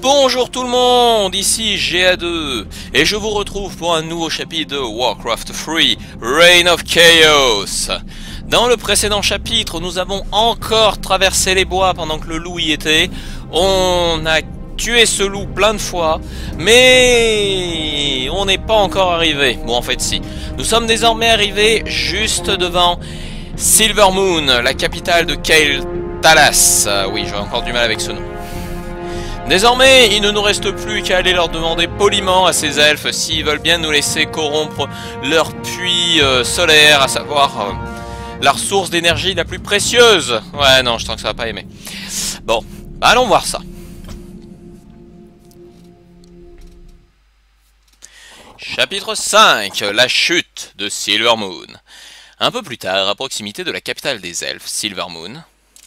Bonjour tout le monde, ici GA2 et je vous retrouve pour un nouveau chapitre de Warcraft 3 Reign of Chaos. Dans le précédent chapitre, nous avons encore traversé les bois pendant que le loup y était. On a tué ce loup plein de fois, mais on n'est pas encore arrivé. Bon, en fait si. Nous sommes désormais arrivés juste devant Silvermoon, la capitale de Kael Talas. Oui, j'ai encore du mal avec ce nom. Désormais, il ne nous reste plus qu'à aller leur demander poliment à ces elfes s'ils veulent bien nous laisser corrompre leur puits solaire, à savoir la ressource d'énergie la plus précieuse. Ouais, non, je sens que ça va pas aimer. Bon, bah allons voir ça. Chapitre 5, la chute de Silvermoon. Un peu plus tard, à proximité de la capitale des elfes, Silvermoon.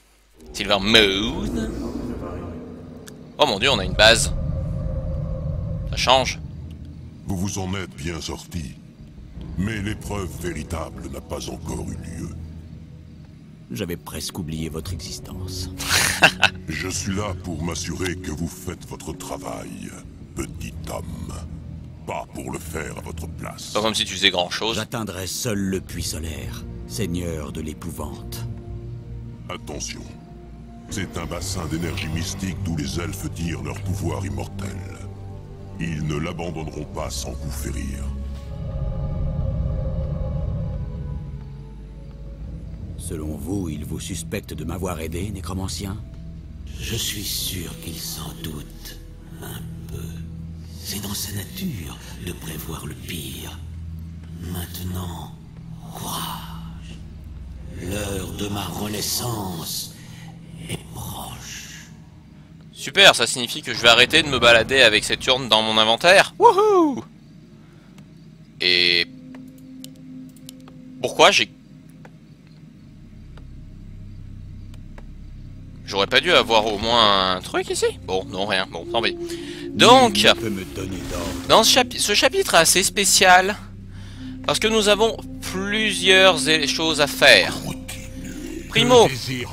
Oh mon dieu, on a une base. Ça change. Vous vous en êtes bien sorti. Mais l'épreuve véritable n'a pas encore eu lieu. J'avais presque oublié votre existence. Je suis là pour m'assurer que vous faites votre travail, petit homme. Pas pour le faire à votre place. Pas comme si tu faisais grand chose. J'atteindrai seul le puits solaire, seigneur de l'épouvante. Attention. C'est un bassin d'énergie mystique d'où les elfes tirent leur pouvoir immortel. Ils ne l'abandonneront pas sans vous férir. Selon vous, ils vous suspectent de m'avoir aidé, nécromancien? Je suis sûr qu'il s'en doute un peu. C'est dans sa nature de prévoir le pire. Maintenant, courage. L'heure de ma renaissance est proche. Super, ça signifie que je vais arrêter de me balader avec cette urne dans mon inventaire. Wouhou! Et... pourquoi j'ai... J'aurais pas dû avoir au moins un truc ici? Bon, non, rien. Bon, tant pis. Donc, dans ce chapitre est assez spécial, parce que nous avons plusieurs choses à faire. Primo,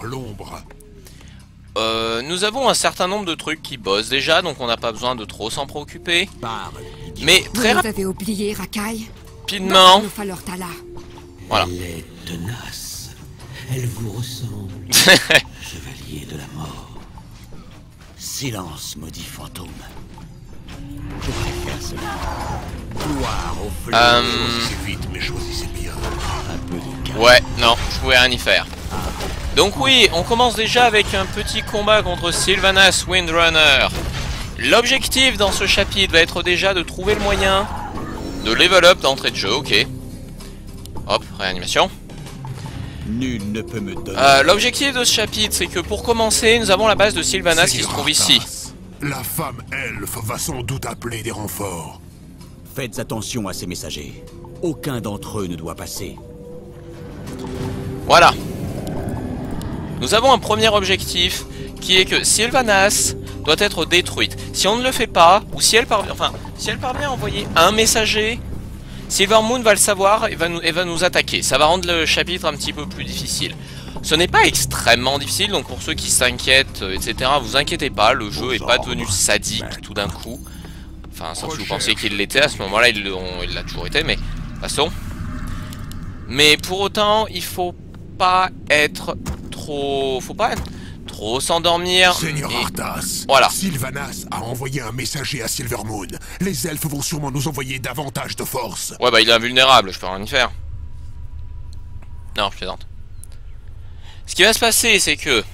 nous avons un certain nombre de trucs qui bossent déjà, donc on n'a pas besoin de trop s'en préoccuper. Mais très Vous avez oublié Rakai? rapidement... Voilà. Elle est tenace. Elle vous ressemble. Chevalier de la mort. Silence, maudit fantôme. Je préfère cela. Gloire au fleuve. Choisissez vite, mais choisissez bien. Un peu de calme. Ouais, non, je pouvais rien y faire. Donc oui, on commence déjà avec un petit combat contre Sylvanas Windrunner. L'objectif dans ce chapitre va être déjà de trouver le moyen de level up d'entrée de jeu, ok. Hop, réanimation. Nul ne peut me donner... L'objectif de ce chapitre, c'est que pour commencer, nous avons la base de Sylvanas qui se trouve ici. La femme elfe va sans doute appeler des renforts. Faites attention à ces messagers. Aucun d'entre eux ne doit passer. Voilà. Nous avons un premier objectif qui est que Sylvanas doit être détruite. Si on ne le fait pas, ou si elle parvient, si elle parvient à envoyer un messager, Silvermoon va le savoir et va nous attaquer. Ça va rendre le chapitre un petit peu plus difficile. Ce n'est pas extrêmement difficile, donc pour ceux qui s'inquiètent, etc., vous inquiétez pas, le jeu est pas devenu sadique tout d'un coup. Enfin, sauf si vous pensiez qu'il l'était, à ce moment-là, il l'a toujours été, mais passons. Mais pour autant, il faut pas être trop... faut pas être trop s'endormir. Seigneur Arthas, voilà. Sylvanas a envoyé un messager à Silvermoon. Les elfes vont sûrement nous envoyer davantage de force. Ouais, bah il est invulnérable, je peux rien y faire. Non, je plaisante. Ce qui va se passer, c'est que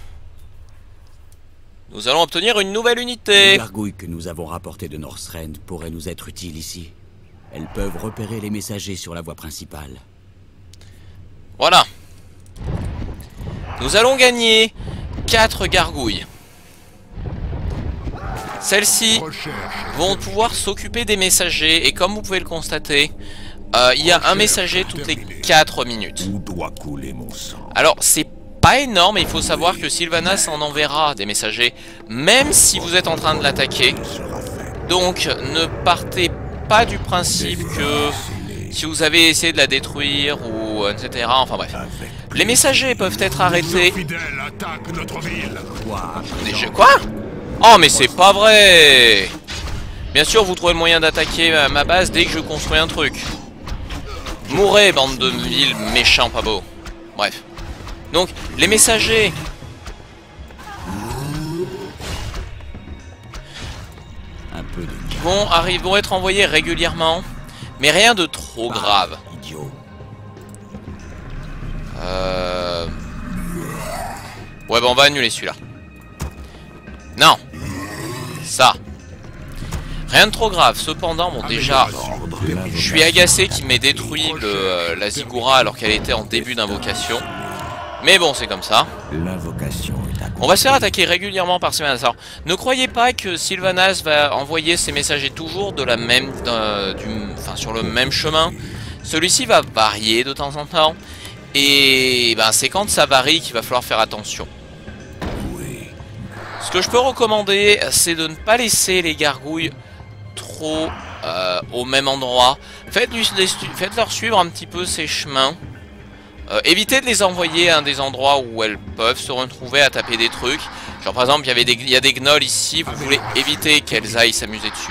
nous allons obtenir une nouvelle unité. Les gargouilles que nous avons rapportées de Northrend pourraient nous être utiles ici. Elles peuvent repérer les messagers sur la voie principale. Voilà. Nous allons gagner 4 gargouilles. Celles-ci vont pouvoir s'occuper des messagers. Et comme vous pouvez le constater, il y a un messager toutes les 4 minutes. Où doit couler mon sang? Alors, c'est pas énorme, mais il faut savoir que Sylvanas en enverra des messagers, même si vous êtes en train de l'attaquer. Donc, ne partez pas du principe que si vous avez essayé de la détruire ou etc. Enfin bref. Les messagers peuvent être arrêtés. Fidèles attaquent notre ville. Quoi? Oh mais c'est pas vrai. Bien sûr vous trouvez le moyen d'attaquer ma base dès que je construis un truc. Mourez bande de villes méchants pas beaux. Bref. Donc les messagers Un peu de vont être envoyés régulièrement. Mais rien de trop grave. idiot. Ouais bah on va annuler celui-là. Non. Ça. Rien de trop grave. Cependant, bon déjà, je suis agacé qu'il m'ait détruit la Ziggoura alors qu'elle était en début d'invocation. Mais bon, c'est comme ça. L'invocation est accomplie. On va se faire attaquer régulièrement par Sylvanas. Alors, ne croyez pas que Sylvanas va envoyer ses messagers toujours de la même, sur le même chemin. Celui-ci va varier de temps en temps. Et ben, c'est quand ça varie qu'il va falloir faire attention. Ce que je peux recommander, c'est de ne pas laisser les gargouilles trop au même endroit. Faites-leur suivre un petit peu ces chemins. Évitez de les envoyer à des endroits où elles peuvent se retrouver à taper des trucs. Genre par exemple, il y a des gnolls ici, vous voulez éviter qu'elles aillent s'amuser dessus.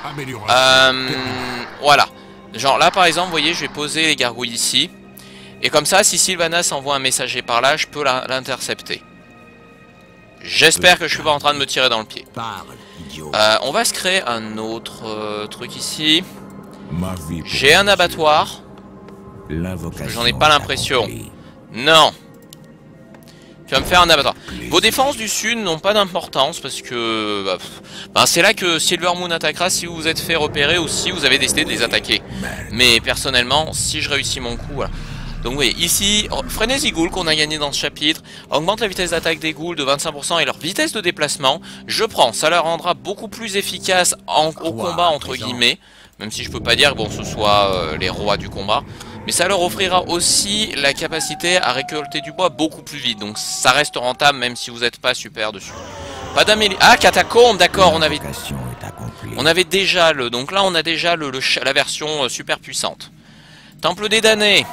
Voilà. Genre là par exemple, vous voyez, je vais poser les gargouilles ici. Et comme ça, si Sylvanas envoie un messager par là, je peux l'intercepter. J'espère que je suis pas en train de me tirer dans le pied. Parle, idiot. On va se créer un autre truc ici. Ma vie pour J'ai un abattoir. l'invocation. J'en ai pas est l'impression. accomplie. Non. Tu vas me faire un abattoir. Vos défenses du sud n'ont pas d'importance parce que c'est là que Silvermoon attaquera si vous vous êtes fait repérer ou si vous avez décidé de les attaquer. Mais personnellement, si je réussis mon coup, voilà. Donc vous voyez, ici, Frénésie Ghoul qu'on a gagné dans ce chapitre, augmente la vitesse d'attaque des ghouls de 25% et leur vitesse de déplacement. Je prends, ça leur rendra beaucoup plus efficace au combat entre guillemets. Même si je peux pas dire que bon, ce soit les rois du combat. Mais ça leur offrira aussi la capacité à récolter du bois beaucoup plus vite. Donc ça reste rentable même si vous n'êtes pas super dessus. Pas d'amélioration. Ah, catacombe, d'accord, L'invocation est accomplie. on avait déjà le... Donc là on a déjà la version super puissante. Temple des damnés.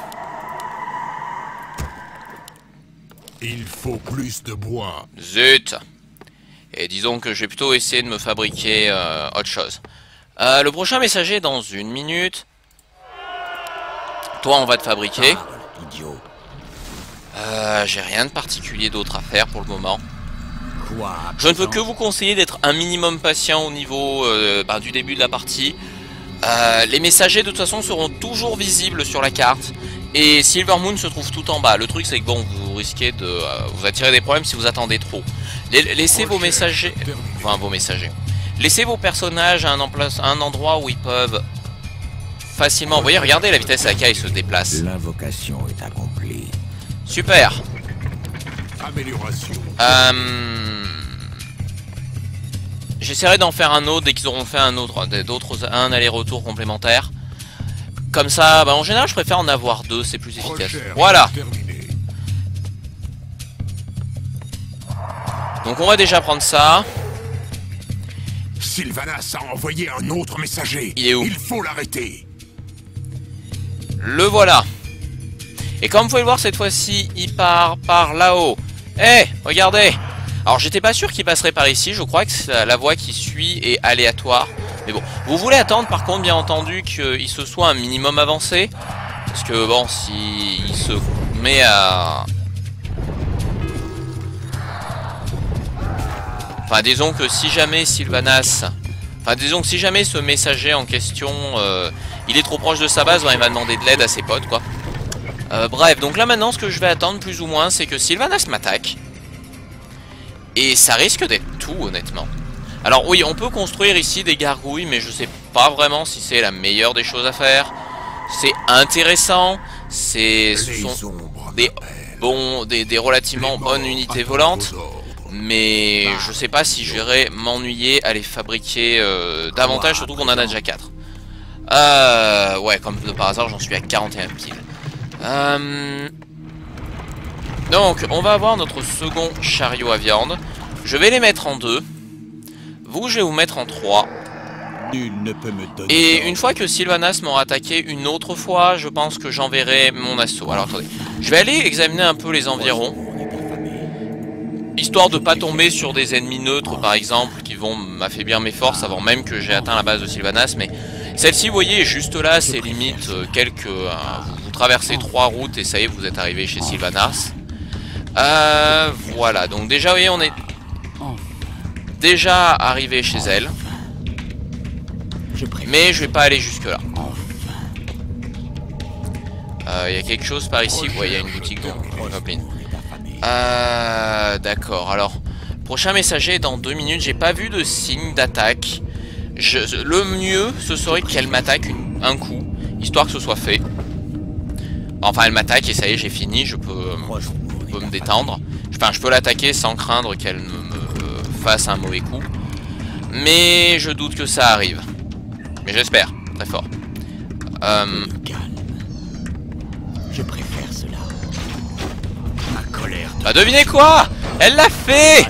Il faut plus de bois. Zut. Et disons que je vais plutôt essayer de me fabriquer autre chose. Le prochain messager est dans 1 minute. Toi on va te fabriquer. Parle, idiot. J'ai rien de particulier d'autre à faire pour le moment. Quoi, Je ne peux que vous conseiller d'être un minimum patient au niveau du début de la partie. Les messagers de toute façon seront toujours visibles sur la carte. Et Silvermoon se trouve tout en bas. Le truc c'est que bon, vous risquez de vous attirer des problèmes si vous attendez trop. Laissez vos messagers... Enfin vos messagers. Laissez vos personnages à un endroit où ils peuvent facilement... Vous voyez, regardez la vitesse à laquelle ils se déplacent. L'invocation est accomplie. Super. Amélioration. J'essaierai d'en faire un autre dès qu'ils auront fait un aller-retour complémentaire. Comme ça, en général je préfère en avoir 2, c'est plus efficace. Recherche Voilà. terminée. Donc on va déjà prendre ça. Sylvanas a envoyé un autre messager. Il est où? Il faut l'arrêter. Le voilà. Et comme vous pouvez le voir cette fois-ci, il part par là-haut. Eh, regardez. Alors j'étais pas sûr qu'il passerait par ici, je crois que la voie qui suit est aléatoire. Mais bon, vous voulez attendre par contre bien entendu qu'il se soit un minimum avancé. Parce que bon, si il se met à... Enfin disons que si jamais Sylvanas... Enfin disons que si jamais ce messager en question, il est trop proche de sa base, il va demander de l'aide à ses potes quoi. Bref, donc là maintenant ce que je vais attendre plus ou moins c'est que Sylvanas m'attaque. Et ça risque d'être tout honnêtement. Alors oui, on peut construire ici des gargouilles, mais je sais pas vraiment si c'est la meilleure des choses à faire. C'est intéressant, ce sont des relativement bonnes unités volantes, mais je sais pas si je vais m'ennuyer à les fabriquer davantage, surtout qu'on en a déjà 4. Ouais, comme par hasard, j'en suis à 41 piles. Donc, on va avoir notre second chariot à viande. Je vais les mettre en 2. Vous, je vais vous mettre en 3. Nul ne peut me donner. Et une fois que Sylvanas m'aura attaqué une autre fois, je pense que j'enverrai mon assaut. Alors attendez, je vais aller examiner un peu les environs. Histoire de pas tomber sur des ennemis neutres par exemple qui vont m'affaiblir mes forces avant même que j'ai atteint la base de Sylvanas. Mais celle-ci, vous voyez, est juste là, c'est limite vous traversez 3 routes et ça y est, vous êtes arrivé chez Sylvanas. Voilà, donc déjà, vous voyez, on est déjà arrivé chez elle. Mais je vais pas aller jusque là. Il y a quelque chose par ici. Ouais, il y a une boutique de Goblin. D'accord, alors prochain messager est dans 2 minutes. J'ai pas vu de signe d'attaque. Le mieux ce serait qu'elle m'attaque un coup, histoire que ce soit fait. Enfin, elle m'attaque et ça y est, j'ai fini. Je peux me détendre. Enfin, je peux l'attaquer sans craindre qu'elle me fasse un mauvais coup. Mais je doute que ça arrive. Mais j'espère, très fort. Je préfère cela. Ma colère. Bah devinez quoi? Elle l'a fait!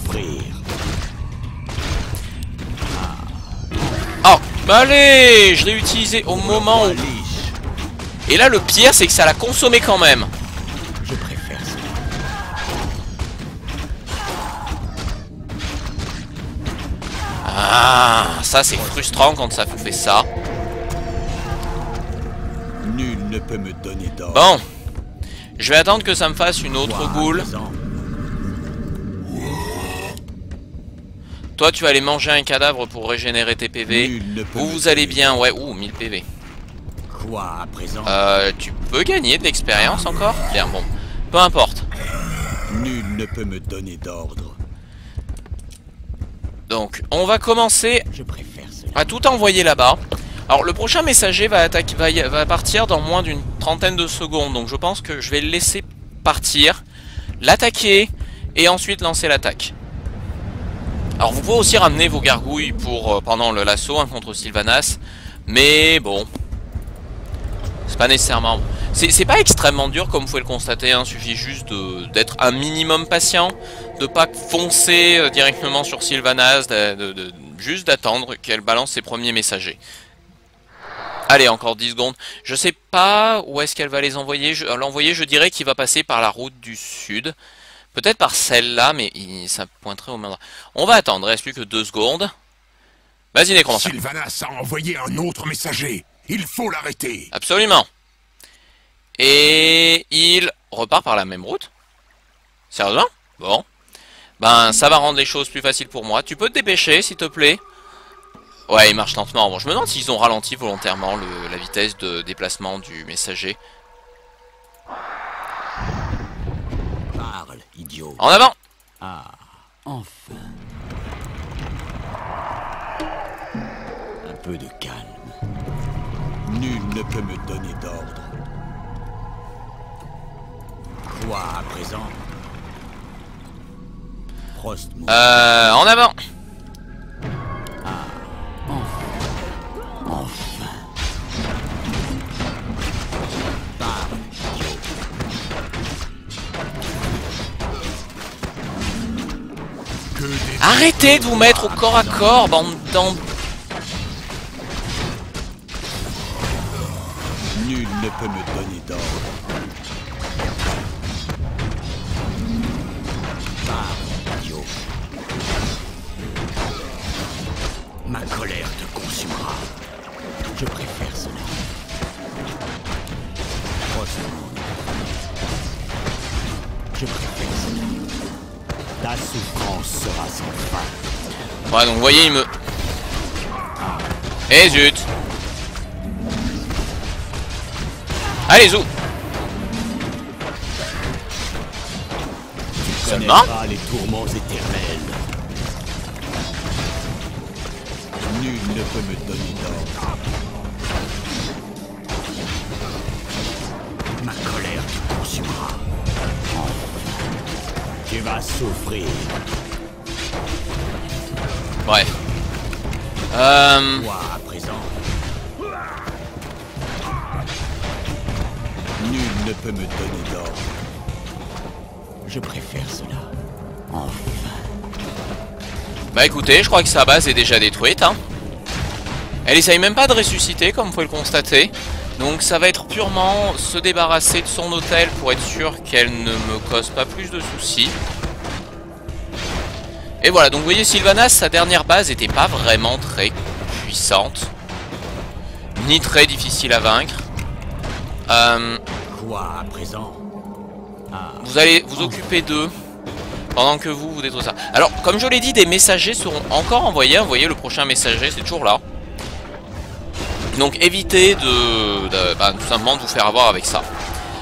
Oh, bah allez! Je l'ai utilisé au moment où... Et là, le pire, c'est que ça l'a consommé quand même. Je préfère cela. Ah, ça c'est frustrant quand ça vous fait ça. Nul ne peut me donner d'ordre. Bon. Je vais attendre que ça me fasse une autre boule. Toi, tu vas aller manger un cadavre pour régénérer tes PV. Vous allez bien, ouais. Ouh, 1000 PV. Quoi à présent? Tu peux gagner de l'expérience encore? Bien, bon. Peu importe. Nul ne peut me donner d'ordre. Donc, on va commencer Je préfère cela. à tout envoyer là-bas. Alors, le prochain messager va partir dans moins d'une trentaine de secondes. Donc, je pense que je vais le laisser partir, l'attaquer et ensuite lancer l'attaque. Alors, vous pouvez aussi ramener vos gargouilles pour pendant l'assaut contre Sylvanas. Mais bon, c'est pas nécessairement... C'est pas extrêmement dur comme vous pouvez le constater, hein. Suffit juste d'être un minimum patient, de pas foncer directement sur Sylvanas, juste d'attendre qu'elle balance ses premiers messagers. Allez, encore 10 secondes. Je sais pas où est-ce qu'elle va les envoyer. L'envoyer, je dirais qu'il va passer par la route du sud. Peut-être par celle-là, mais ça pointerait au même endroit. On va attendre, il reste plus que 2 secondes. Vas-y, Nécromancer. Sylvanas a envoyé un autre messager. Il faut l'arrêter. Absolument. Et il repart par la même route? Sérieusement? Bon. Ben, ça va rendre les choses plus faciles pour moi. Tu peux te dépêcher, s'il te plaît? Ouais, il marche lentement. Bon, je me demande s'ils ont ralenti volontairement la vitesse de déplacement du messager. Parle, idiot. En avant! Ah, enfin. Un peu de calme. Nul ne peut me donner d'ordre. Quoi à présent? Frost. En avant! Enfin. Parle, idiot. Arrêtez de vous mettre au corps à corps, bande d'en... Nul ne peut me donner d'ordre. Parle, idiot. Ma colère te consumera. Je préfère cela. Je préfère cela. Ta souffrance sera sans fin. Ouais, donc vous voyez, il me... Eh zut! Allez, zou! Seulement? Connaîtras les tourments éternels. Nul ne peut me donner d'ordre. Ma colère te consumera. Tu vas souffrir. Bref. Toi à présent. Nul ne peut me donner d'ordre. Je préfère cela. Enfin. Bah écoutez, je crois que sa base est déjà détruite, hein. Elle essaye même pas de ressusciter, comme vous pouvez le constater. Donc ça va être purement se débarrasser de son hôtel pour être sûr qu'elle ne me cause pas plus de soucis. Et voilà, donc vous voyez, Sylvanas, sa dernière base était pas vraiment très puissante. Ni très difficile à vaincre. Quoi à présent? Vous allez vous occuper d'eux pendant que vous détruisez ça. Alors, comme je l'ai dit, des messagers seront encore envoyés. Vous voyez, le prochain messager, c'est toujours là. Donc, évitez tout simplement de vous faire avoir avec ça.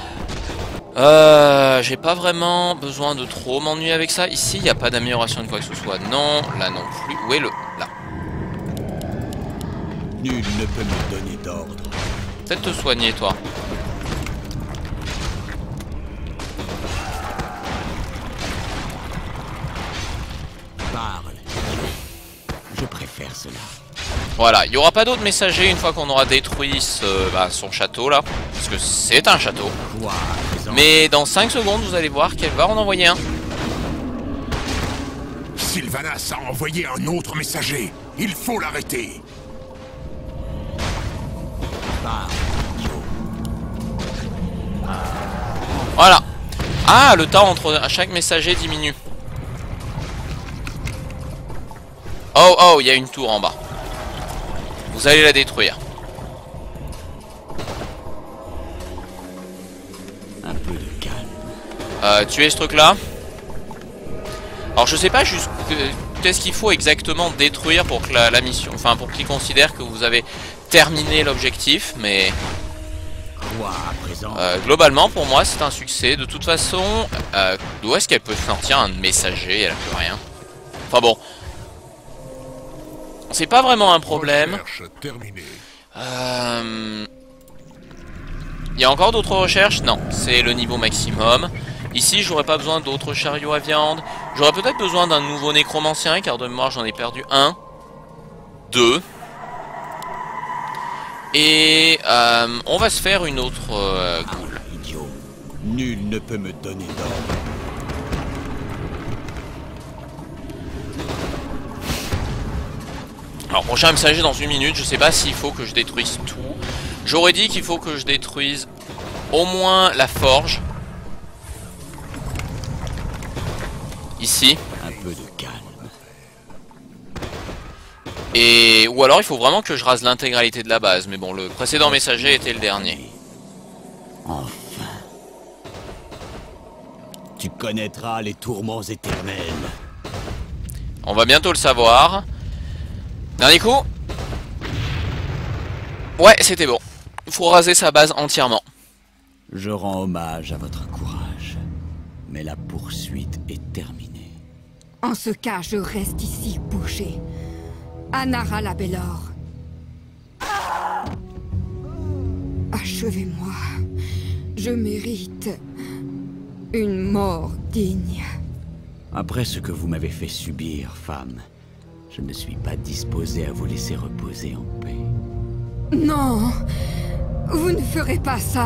J'ai pas vraiment besoin de trop m'ennuyer avec ça. Ici, il n'y a pas d'amélioration de quoi que ce soit. Non, là non plus. Où est le... Là. Nul ne peut me donner d'ordre. Peut-être te soigner, toi. Parle. Je préfère cela. Voilà, il n'y aura pas d'autres messagers une fois qu'on aura détruit son château là. Parce que c'est un château. Quoi à présent? Mais dans 5 secondes, vous allez voir qu'elle va en envoyer un. Sylvanas a envoyé un autre messager. Il faut l'arrêter. Parle, idiot. Voilà. Ah, le temps entre chaque messager diminue. Oh, oh, il y a une tour en bas. Vous allez la détruire. Un peu de calme. Tuer ce truc là. Alors je sais pas juste qu'est-ce qu'il faut exactement détruire pour que la mission, enfin pour qu'il considère que vous avez terminé l'objectif, mais Quoi à présent? globalement pour moi c'est un succès. De toute façon, d'où est-ce qu'elle peut sortir un messager? Elle a plus rien. Enfin bon, c'est pas vraiment un problème. Recherche terminée. Il y a encore d'autres recherches? Non, c'est le niveau maximum. Ici, j'aurais pas besoin d'autres chariots à viande. J'aurais peut-être besoin d'un nouveau nécromancien, car de mémoire, j'en ai perdu un. 2. Et on va se faire une autre goule. Idiot. Nul ne peut me donner d'ordre. Alors, prochain messager dans 1 minute. Je sais pas s'il faut que je détruise tout. J'aurais dit qu'il faut que je détruise au moins la forge. Ici. Un peu de calme. Et... ou alors il faut vraiment que je rase l'intégralité de la base. Mais bon, le précédent messager était le dernier. Enfin. Tu connaîtras les tourments éternels. On va bientôt le savoir. Dernier coup. Ouais, c'était bon. Il faut raser sa base entièrement. Je rends hommage à votre courage. Mais la poursuite est terminée. En ce cas, je reste ici, boucher. Anara la Bellor. Achevez-moi. Je mérite une mort digne. Après ce que vous m'avez fait subir, femme, je ne suis pas disposé à vous laisser reposer en paix. Non, vous ne ferez pas ça.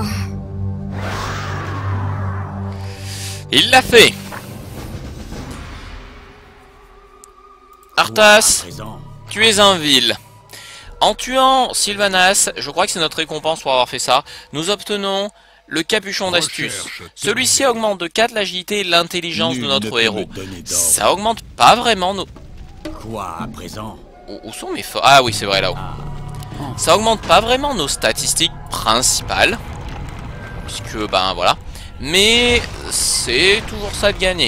Il l'a fait. Arthas, tu es un vil. En tuant Sylvanas, je crois que c'est notre récompense pour avoir fait ça, nous obtenons le capuchon d'astuce. Celui-ci augmente de 4 l'agilité et l'intelligence de notre héros. Ça augmente pas vraiment nos... Quoi à présent? Où sont mes forces? Ah oui, c'est vrai, là-haut. Ça augmente pas vraiment nos statistiques principales. Puisque, ben voilà. Mais c'est toujours ça de gagner.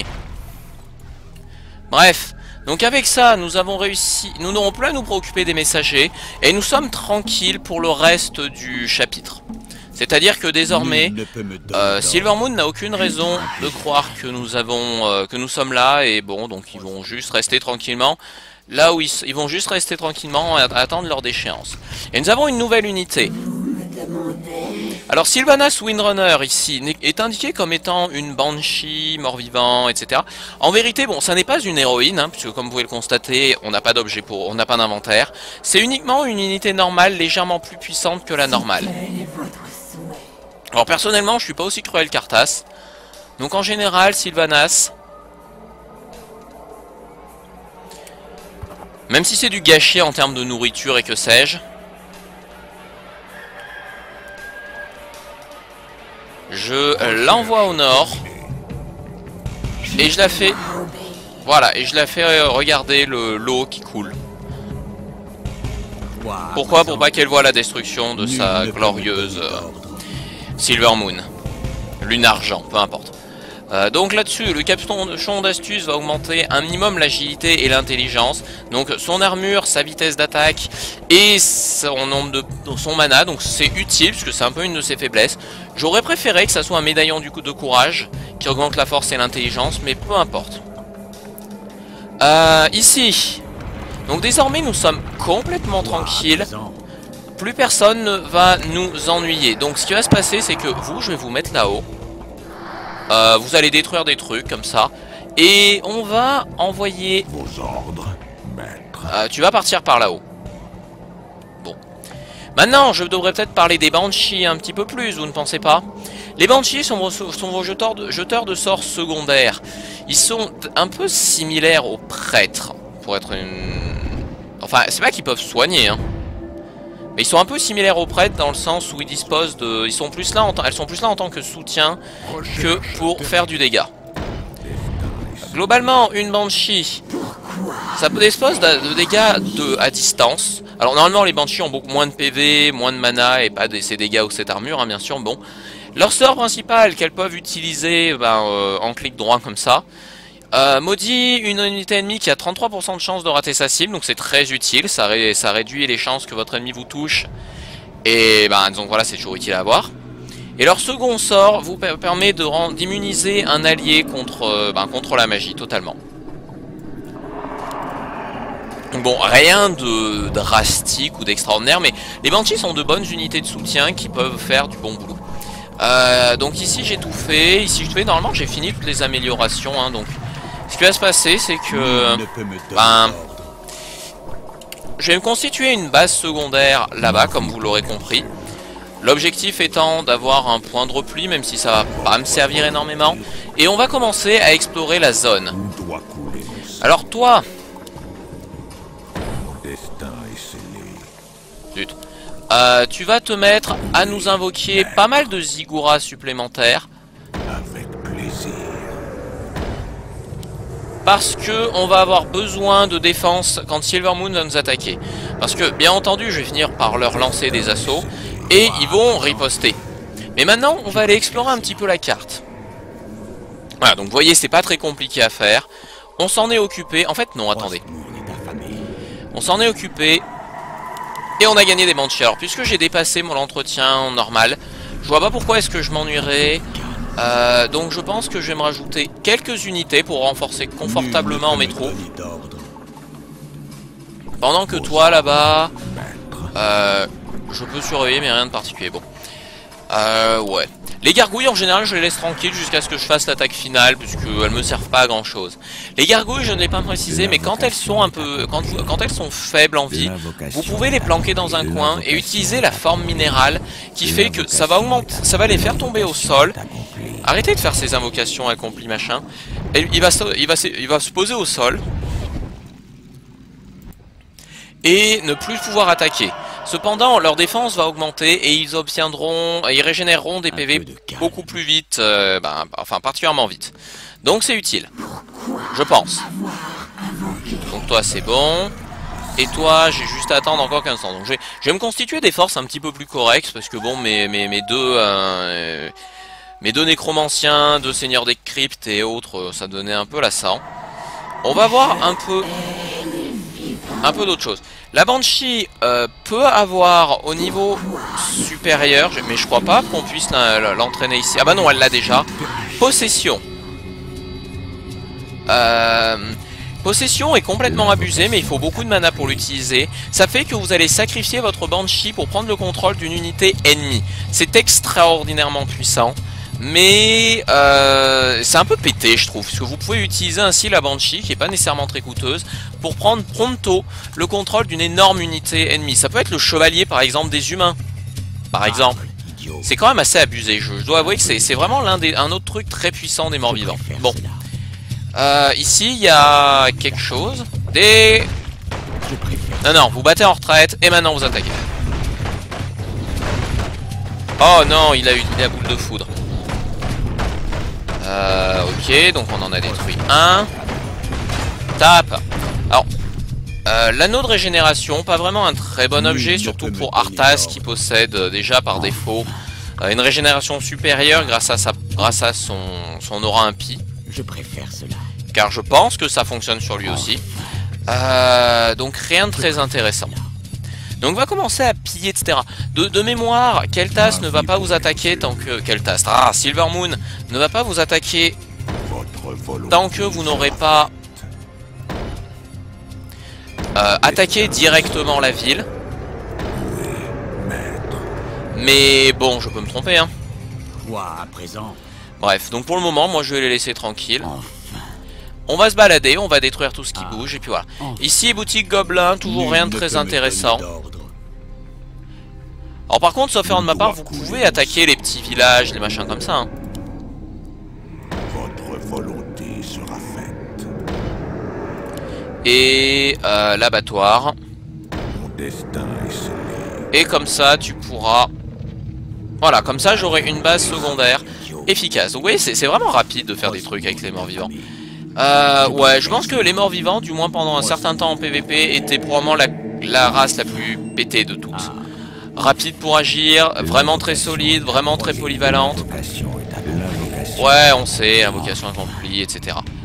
Bref. Donc avec ça, nous avons réussi, nous n'aurons plus à nous préoccuper des messagers, et nous sommes tranquilles pour le reste du chapitre. C'est-à-dire que désormais, Silvermoon n'a aucune raison de croire que nous sommes là, et bon, donc ils vont juste rester tranquillement, là où ils vont juste rester tranquillement à attendre leur déchéance. Et nous avons une nouvelle unité. Alors Sylvanas Windrunner ici est indiqué comme étant une Banshee, mort-vivant, etc. En vérité, bon, ça n'est pas une héroïne, hein, puisque comme vous pouvez le constater, on n'a pas d'objet on n'a pas d'inventaire. C'est uniquement une unité normale, légèrement plus puissante que la normale. Alors personnellement, je suis pas aussi cruel qu'Arthas. Donc en général, Sylvanas, même si c'est du gâchis en termes de nourriture et que sais-je, je l'envoie au nord et je la fais Voilà, et je la fais regarder l'eau qui coule. Pourquoi? Pour pas qu'elle voie la destruction de sa glorieuse Silver Moon. Lune argent, peu importe. Donc là-dessus, le capuchon d'astuce va augmenter un minimum l'agilité et l'intelligence. Donc son armure, sa vitesse d'attaque et son nombre de son mana. Donc c'est utile puisque c'est un peu une de ses faiblesses. J'aurais préféré que ça soit un médaillon du coup de courage qui augmente la force et l'intelligence, mais peu importe. Ici, donc désormais nous sommes complètement tranquilles. Plus personne ne va nous ennuyer. Donc ce qui va se passer, c'est que vous, je vais vous mettre là-haut. Vous allez détruire des trucs comme ça. Et on va envoyer... Vos ordres, maître. Tu vas partir par là-haut. Bon. Maintenant, je devrais peut-être parler des Banshees un petit peu plus, vous ne pensez pas? Les Banshees sont vos jeteurs de sorts secondaires. Ils sont un peu similaires aux prêtres. Pour être une... Enfin, c'est pas qu'ils peuvent soigner, hein. Mais ils sont un peu similaires aux prêtres dans le sens où ils disposent de... Elles sont plus là en tant que soutien que pour faire du dégât. Globalement, une Banshee, ça dispose de dégâts à distance. Alors normalement, les Banshees ont beaucoup moins de PV, moins de mana et pas ces dégâts ou cette armure, hein, bien sûr. Bon, leur sort principal qu'elles peuvent utiliser en clic droit comme ça. Maudit une unité ennemie qui a 33% de chance de rater sa cible, donc c'est très utile, ça réduit les chances que votre ennemi vous touche. Et donc voilà, c'est toujours utile à avoir. Et leur second sort vous permet d'immuniser un allié contre la magie, totalement. Bon, rien de drastique ou d'extraordinaire, mais les Banshees sont de bonnes unités de soutien qui peuvent faire du bon boulot. Donc ici j'ai tout fait, normalement j'ai fini toutes les améliorations, hein, donc... Ce qui va se passer, c'est que je vais me constituer une base secondaire là-bas, comme vous l'aurez compris. L'objectif étant d'avoir un point de repli, même si ça va pas me servir énormément. Et on va commencer à explorer la zone. Alors toi... Zut. Tu vas te mettre à nous invoquer pas mal de Ziggurat supplémentaires. Avec plaisir. Parce que on va avoir besoin de défense quand Silver Moon va nous attaquer. Parce que, bien entendu, je vais finir par leur lancer des assauts. Et ils vont riposter. Mais maintenant, on va aller explorer un petit peu la carte. Voilà, donc vous voyez, c'est pas très compliqué à faire. On s'en est occupé. En fait, non, attendez. On s'en est occupé. Et on a gagné des Banshees. Alors, puisque j'ai dépassé mon entretien normal, je vois pas pourquoi est-ce que je m'ennuierais. Donc je pense que je vais me rajouter quelques unités pour renforcer confortablement mes troupes. Pendant que toi là-bas, je peux surveiller mais rien de particulier. Bon, ouais. Les gargouilles en général je les laisse tranquilles jusqu'à ce que je fasse l'attaque finale puisqu'elles me servent pas à grand chose. Les gargouilles je ne l'ai pas précisé mais quand elles sont quand elles sont faibles en vie, vous pouvez les planquer dans un coin et utiliser la forme minérale qui fait que ça va les faire tomber au sol. Arrêtez de faire ces invocations accomplies machin. Et il va se poser au sol et ne plus pouvoir attaquer. Cependant, leur défense va augmenter et ils régénéreront des PV beaucoup plus vite, enfin particulièrement vite. Donc c'est utile, je pense. Donc toi c'est bon. Et toi, j'ai juste à attendre encore 15 ans. Donc je vais me constituer des forces un petit peu plus correctes parce que bon, mes deux nécromanciens, 2 seigneurs des cryptes et autres, ça donnait un peu la sang. On va voir un peu d'autres choses. La Banshee peut avoir au niveau supérieur, mais je crois pas qu'on puisse l'entraîner ici. Ah bah non, elle l'a déjà. Possession. Possession est complètement abusée, mais il faut beaucoup de mana pour l'utiliser. Ça fait que vous allez sacrifier votre Banshee pour prendre le contrôle d'une unité ennemie. C'est extraordinairement puissant. Mais c'est un peu pété je trouve, parce que vous pouvez utiliser ainsi la Banshee, qui est pas nécessairement très coûteuse, pour prendre prompto le contrôle d'une énorme unité ennemie. Ça peut être le chevalier par exemple des humains, par exemple. C'est quand même assez abusé, je dois avouer que c'est vraiment un autre truc très puissant des morts vivants. Bon, ici il y a quelque chose, Non, vous battez en retraite, et maintenant vous attaquez. Oh non, il a eu la boule de foudre. Ok, donc on en a détruit un. étape. Alors, l'anneau de régénération, pas vraiment un très bon objet, surtout pour Arthas qui possède déjà par défaut une régénération supérieure grâce à son aura impie. Je préfère cela. Car je pense que ça fonctionne sur lui aussi. Donc rien de très intéressant. Donc on va commencer à piller, etc. De mémoire, Keltas ne va pas vous attaquer tant que... Keltas, Silvermoon ne va pas vous attaquer tant que vous n'aurez pas attaqué directement la ville. Mais bon, je peux me tromper, hein. Quoi à présent? Bref, donc pour le moment, moi je vais les laisser tranquilles. On va se balader, on va détruire tout ce qui bouge, et puis voilà. Ici, boutique Gobelin, toujours rien de très intéressant. Alors par contre, sauf erreur de ma part, vous pouvez attaquer les petits villages, les machins comme ça, hein. Votre volonté sera faite. Et l'abattoir. Mon destin est scellé. Et comme ça, tu pourras... Voilà, comme ça, j'aurai une base secondaire efficace. Donc vous voyez, c'est vraiment rapide de faire des trucs avec les morts-vivants. Ouais, je pense que les morts-vivants, du moins pendant un certain temps en PVP, étaient probablement la race la plus pétée de toutes. Rapide pour agir, vraiment très solide, vraiment très polyvalente. Ouais, on sait, invocation accomplie, etc.